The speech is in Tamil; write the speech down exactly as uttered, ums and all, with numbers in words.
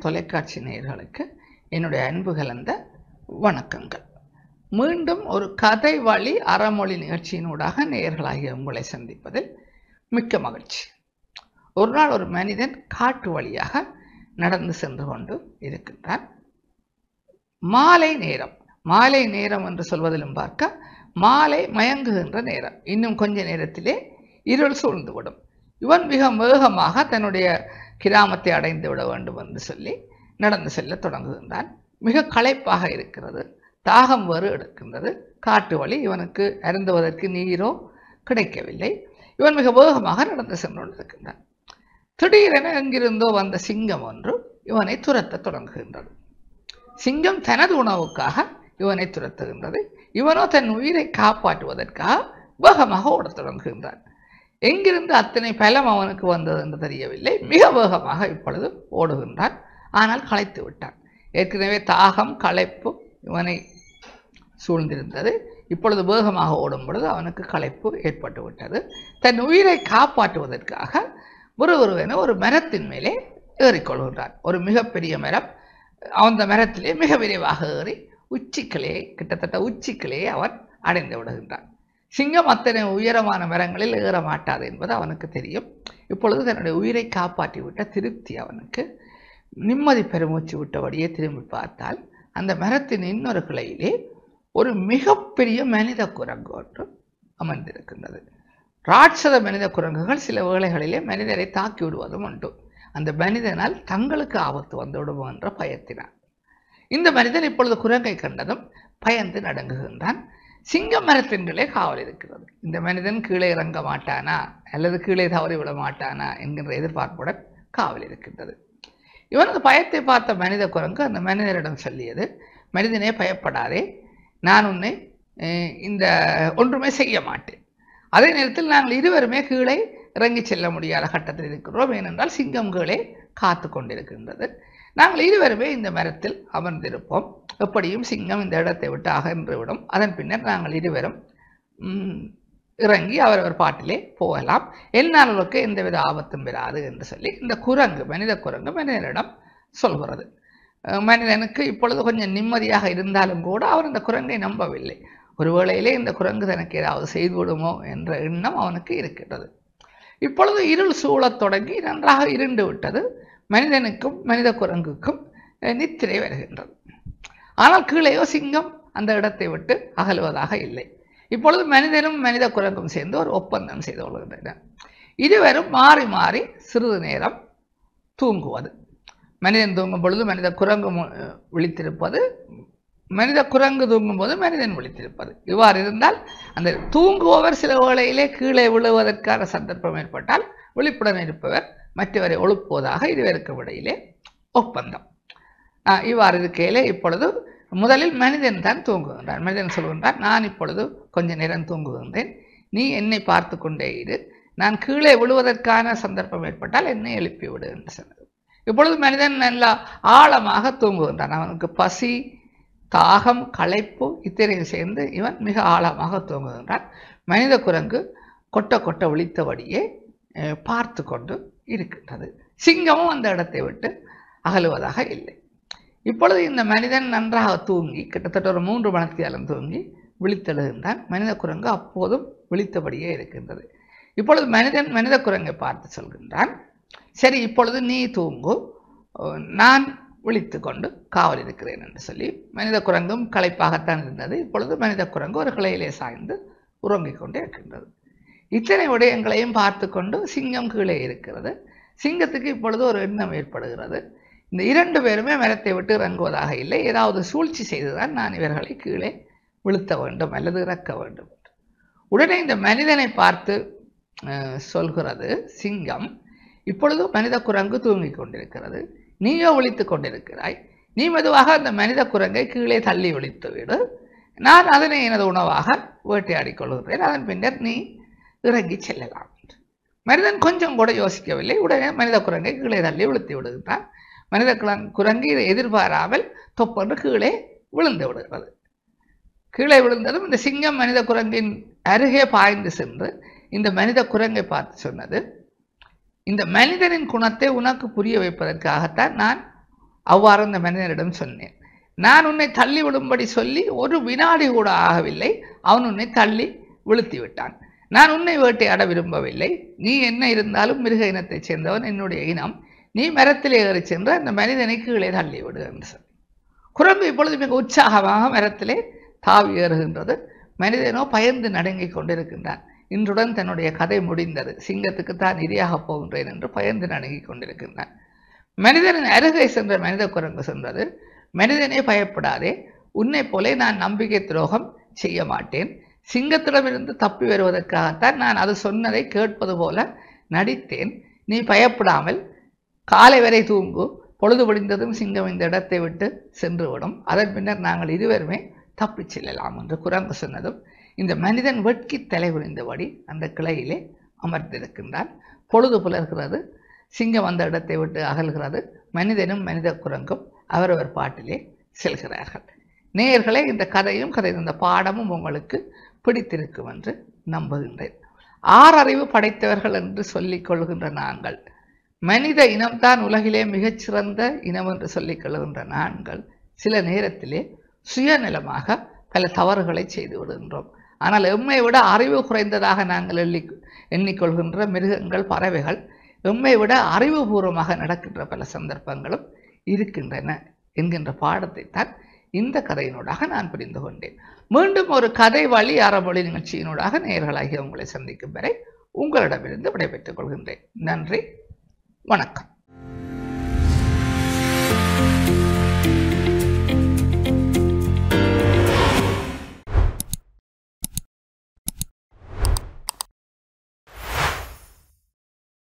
தொலைக்காட்சி நேயர்களுக்கு என்னுடைய அன்பு கலந்த வணக்கங்கள். மீண்டும் ஒரு கதை வழி அறமொழி நிகழ்ச்சியினூடாக நேயர்களாகிய உங்களை சந்திப்பதில் மிக்க மகிழ்ச்சி. ஒரு நாள் ஒரு மனிதன் காட்டு வழியாக நடந்து சென்று கொண்டு இருக்கின்றான். மாலை நேரம், மாலை நேரம் என்று சொல்வதிலும் பார்க்க மாலை மயங்குகின்ற நேரம். இன்னும் கொஞ்ச நேரத்திலே இருள் சூழ்ந்துவிடும். இவன் மிக வேகமாக தன்னுடைய கிராமத்தை அடைந்து விட வேண்டும் என்று சொல்லி நடந்து செல்ல தொடங்குகின்றான். மிக களைப்பாக இருக்கிறது, தாகம் வேறு எடுக்கின்றது. காட்டு வழி, இவனுக்கு அருந்துவதற்கு நீரோ கிடைக்கவில்லை. இவன் மிக வேகமாக நடந்து சென்று கொண்டிருக்கின்றான். திடீரென எங்கிருந்தோ வந்த சிங்கம் ஒன்று இவனை துரத்த தொடங்குகின்றது. சிங்கம் தனது உணவுக்காக இவனை துரத்துகின்றது. இவனோ தன் உயிரை காப்பாற்றுவதற்காக வேகமாக ஓடத் தொடங்குகின்றான். எங்கிருந்து அத்தனை பலம் அவனுக்கு வந்தது என்று தெரியவில்லை. மிக வேகமாக இப்பொழுது ஓடுகின்றான். ஆனால் களைத்து விட்டான். ஏற்கனவே தாகம் களைப்பு இவனை சூழ்ந்திருந்தது. இப்பொழுது வேகமாக ஓடும் பொழுது அவனுக்கு களைப்பு ஏற்பட்டு விட்டது. தன் உயிரை காப்பாற்றுவதற்காக ஒரு ஒருவன ஒரு மரத்தின் மேலே ஏறிக்கொள்கின்றான். ஒரு மிகப்பெரிய மரம். அந்த மரத்திலே மிக விரைவாக ஏறி உச்சிக்கிளே கிட்டத்தட்ட உச்சிக்கிளே அவன் அடைந்து விடுகின்றான். சிங்கம் அத்தனை உயரமான மரங்களில் ஏற மாட்டாது என்பது அவனுக்கு தெரியும். இப்பொழுது தன்னுடைய உயிரை காப்பாற்றிவிட்ட திருப்தி அவனுக்கு. நிம்மதி பெருமூச்சு விட்டபடியே திரும்பி பார்த்தால் அந்த மரத்தின் இன்னொரு கிளையிலே ஒரு மிகப்பெரிய மனித குரங்கு ஒன்று அமர்ந்திருக்கின்றது. ராட்சத மனித குரங்குகள் சில வேளைகளிலே மனிதரை தாக்கி விடுவதும் உண்டு. அந்த மனிதனால் தங்களுக்கு ஆபத்து வந்து விடுமோ என்ற பயத்தினான். இந்த மனிதன் இப்பொழுது குரங்கை கண்டதும் பயந்து நடுங்குகின்றான். சிங்க மரத்தின்களே காவல் இருக்கிறது. இந்த மனிதன் கீழே இறங்க மாட்டானா அல்லது கீழே தவறி விட மாட்டானா என்கின்ற எதிர்பார்ப்புடன் காவல் இருக்கின்றது. இவனது பயத்தை பார்த்த மனித குரங்கு அந்த மனிதனிடம் சொல்லியது, மனிதனே பயப்படாதே, நான் உன்னை இந்த ஒன்றுமே செய்ய மாட்டேன். அதே நேரத்தில் நாங்கள் இருவருமே கீழே இறங்கி செல்ல முடியாத கட்டத்தில் இருக்கிறோம். ஏனென்றால் சிங்கம் கீழே காத்து கொண்டிருக்கின்றது. நாங்கள் இருவருமே இந்த மரத்தில் அமர்ந்திருப்போம். எப்படியும் சிங்கம் இந்த இடத்தை விட்டு அகன்று விடும். அதன் பின்னர் நாங்கள் இருவரும் இறங்கி அவரவர் பாட்டிலே போகலாம். எந்நாளுக்கு எந்தவித ஆபத்தும் பெறாது என்று சொல்லி இந்த குரங்கு, மனித குரங்கு மனிதனிடம் சொல்கிறது. மனிதனுக்கு இப்பொழுது கொஞ்சம் நிம்மதியாக இருந்தாலும் கூட அவர் இந்த குரங்கை நம்பவில்லை. ஒரு வேளையிலே இந்த குரங்கு தனக்கு ஏதாவது செய்துவிடுமோ என்ற எண்ணம் அவனுக்கு இருக்கிறது. இப்பொழுது இருள் சூழத் தொடங்கி நன்றாக இருண்டு விட்டது. மனிதனுக்கும் மனித குரங்குக்கும் நித்திரை வருகின்றது. ஆனால் கீழேயோ சிங்கம் அந்த இடத்தை விட்டு அகலுவதாக இல்லை. இப்பொழுது மனிதனும் மனித குரங்கும் சேர்ந்து ஒரு ஒப்பந்தம் செய்து கொள்கின்றனர். இருவரும் மாறி மாறி சிறிது நேரம் தூங்குவது. மனிதன் தூங்கும் பொழுது மனித குரங்கு விழித்திருப்பது, மனித குரங்கு தூங்கும் போது மனிதன் விழித்திருப்பது. இவ்வாறு இருந்தால் அந்த தூங்குபவர் சில வேளையிலே கீழே விழுவதற்கான சந்தர்ப்பம் ஏற்பட்டால் விழிப்புடன் இருப்பவர் மற்றவரை ஒழுப்புவதாக இருவருக்கும் இடையிலே ஒப்பந்தம். இவ்வாறு இருக்கையிலே இப்பொழுது முதலில் மனிதன் தான் தூங்குகின்றான். மனிதன் சொல்கின்றான், நான் இப்பொழுது கொஞ்ச நேரம் தூங்குகின்றேன், நீ என்னை பார்த்து கொண்டே இரு, நான் கீழே விழுவதற்கான சந்தர்ப்பம் ஏற்பட்டால் என்னை எழுப்பி விடு என்று சொன்னது. இப்பொழுது மனிதன் நல்லா ஆழமாக தூங்குகின்றான். அவனுக்கு பசி, தாகம், களைப்பு இத்தனையும் சேர்ந்து இவன் மிக ஆழமாக தூங்குகின்றான். மனித குரங்கு கொட்ட கொட்ட விழித்தபடியே பார்த்து கொண்டு இருக்கின்றது. சிங்கமும் அந்த இடத்தை விட்டு அகலுவதாக இல்லை. இப்பொழுது இந்த மனிதன் நன்றாக தூங்கி கிட்டத்தட்ட ஒரு மூன்று மணித்தியாலம் தூங்கி விழித்தெழுகின்றான். மனித குரங்கு அப்போதும் விழித்தபடியே இருக்கின்றது. இப்பொழுது மனிதன் மனித குரங்கை பார்த்து சொல்கின்றான், சரி இப்பொழுது நீ தூங்கு, நான் விழித்து கொண்டு காவல் இருக்கிறேன் என்று சொல்லி. மனித குரங்கும் களைப்பாகத்தான் இருந்தது. இப்பொழுது மனித குரங்கு ஒரு கிளையிலே சாய்ந்து உறங்கிக் கொண்டே இருக்கின்றது. இத்தனை விடயங்களையும் பார்த்து கொண்டு சிங்கம் கீழே இருக்கிறது. சிங்கத்துக்கு இப்பொழுது ஒரு எண்ணம் ஏற்படுகிறது, இந்த இரண்டு பேருமே மரத்தை விட்டு இறங்குவதாக இல்லை, ஏதாவது சூழ்ச்சி செய்துதான் நான் இவர்களை கீழே விழுத்த வேண்டும் அல்லது இறக்க வேண்டும். உடனே இந்த மனிதனை பார்த்து சொல்கிறது சிங்கம், இப்பொழுது மனித குரங்கு தூங்கிக் கொண்டிருக்கிறது, நீயோ விழித்து கொண்டிருக்கிறாய், நீ மெதுவாக அந்த மனித குரங்கை கீழே தள்ளி விழித்து விடு, நான் அதனை எனது உணவாக வேட்டையாடிக் கொள்கிறேன், அதன் பின்னர் நீ இறங்கி செல்லலாம். மனிதன் கொஞ்சம் கூட யோசிக்கவில்லை. உடனே மனித குரங்கை கீழே தள்ளி விழுத்தி விடுகின்றான். மனித குரங்கு இதை எதிர்பாராமல் தொப்பென்று கீழே விழுந்து விடுகிறது. கீழே விழுந்ததும் இந்த சிங்கம் மனித குரங்கின் அருகே பாய்ந்து சென்று இந்த மனித குரங்கை பார்த்து சொன்னது, இந்த மனிதனின் குணத்தை உனக்கு புரிய வைப்பதற்காகத்தான் நான் அவ்வாறு அந்த மனிதனிடம் சொன்னேன். நான் உன்னை தள்ளி விடும்படி சொல்லி ஒரு வினாடி கூட ஆகவில்லை, அவன் உன்னை தள்ளி விழுத்தி விட்டான். நான் உன்னை வேட்டையாட விரும்பவில்லை, நீ என்ன இருந்தாலும் மிருக இனத்தைச் சேர்ந்தவன், என்னுடைய இனம், நீ மரத்திலே ஏறி சென்று அந்த மனிதனை கீழே தள்ளி விடு என்று சொல்லி குரங்கு இப்பொழுது மிக உற்சாகமாக மரத்திலே தாவி ஏறுகின்றது. மனிதனோ பயந்து நடுங்கிக் கொண்டிருக்கின்றான். இன்றுடன் தன்னுடைய கதை முடிந்தது, சிங்கத்துக்கு தான் இரையாக போகின்றேன் என்று பயந்து நடுங்கிக் கொண்டிருக்கின்றான். மனிதனின் அருகே சென்ற மனித குரங்கு சென்றது. மனிதனே பயப்படாதே, உன்னை போலே நான் நம்பிக்கை துரோகம் செய்ய மாட்டேன். சிங்கத்திடமிருந்து தப்பி வருவதற்காகத்தான் நான் அது சொன்னதை கேட்பது போல நடித்தேன். நீ பயப்படாமல் காலை வரை தூங்கு, பொழுது விடிந்ததும் சிங்கம் இந்த இடத்தை விட்டு சென்றுவிடும், அதன் பின்னர் நாங்கள் இருவருமே தப்பி செல்லலாம் என்று குரங்கு சொன்னதும் இந்த மனிதன் வெட்கி தலை குனிந்தபடி அந்த கிளையிலே அமர்ந்திருக்கின்றான். பொழுது புலர்கிறது, சிங்கம் அந்த இடத்தை விட்டு அகல்கிறது. மனிதனும் மனித குரங்கும் அவரவர் பாட்டிலே செல்கிறார்கள். நேயர்களே, இந்த கதையும் கதை இந்த பாடமும் உங்களுக்கு பிடித்திருக்கும் என்று நம்புகின்றேன். ஆறறிவு படைத்தவர்கள் என்று சொல்லிக் கொள்கின்ற நாங்கள், மனித இனம்தான் உலகிலே மிகச்சிறந்த இனம் என்று சொல்லிக் கொள்கின்ற நாங்கள் சில நேரத்திலே சுயநலமாக பல தவறுகளை செய்து விடுகின்றோம். ஆனால் எம்மை விட அறிவு குறைந்ததாக நாங்கள் எண்ணி எண்ணிக்கொள்கின்ற மிருகங்கள், பறவைகள் எம்மை விட அறிவுபூர்வமாக நடக்கின்ற பல சந்தர்ப்பங்களும் இருக்கின்றன என்கின்ற பாடத்தை தான் இந்த கதையினூடாக நான் புரிந்து கொண்டேன். மீண்டும் ஒரு கதை வழி அறமொழி நிகழ்ச்சியினூடாக நேயர்களாகிய உங்களை சந்திக்கும் வரை உங்களிடமிருந்து விடைபெற்றுக் கொள்கின்றேன். நன்றி, வணக்கம்.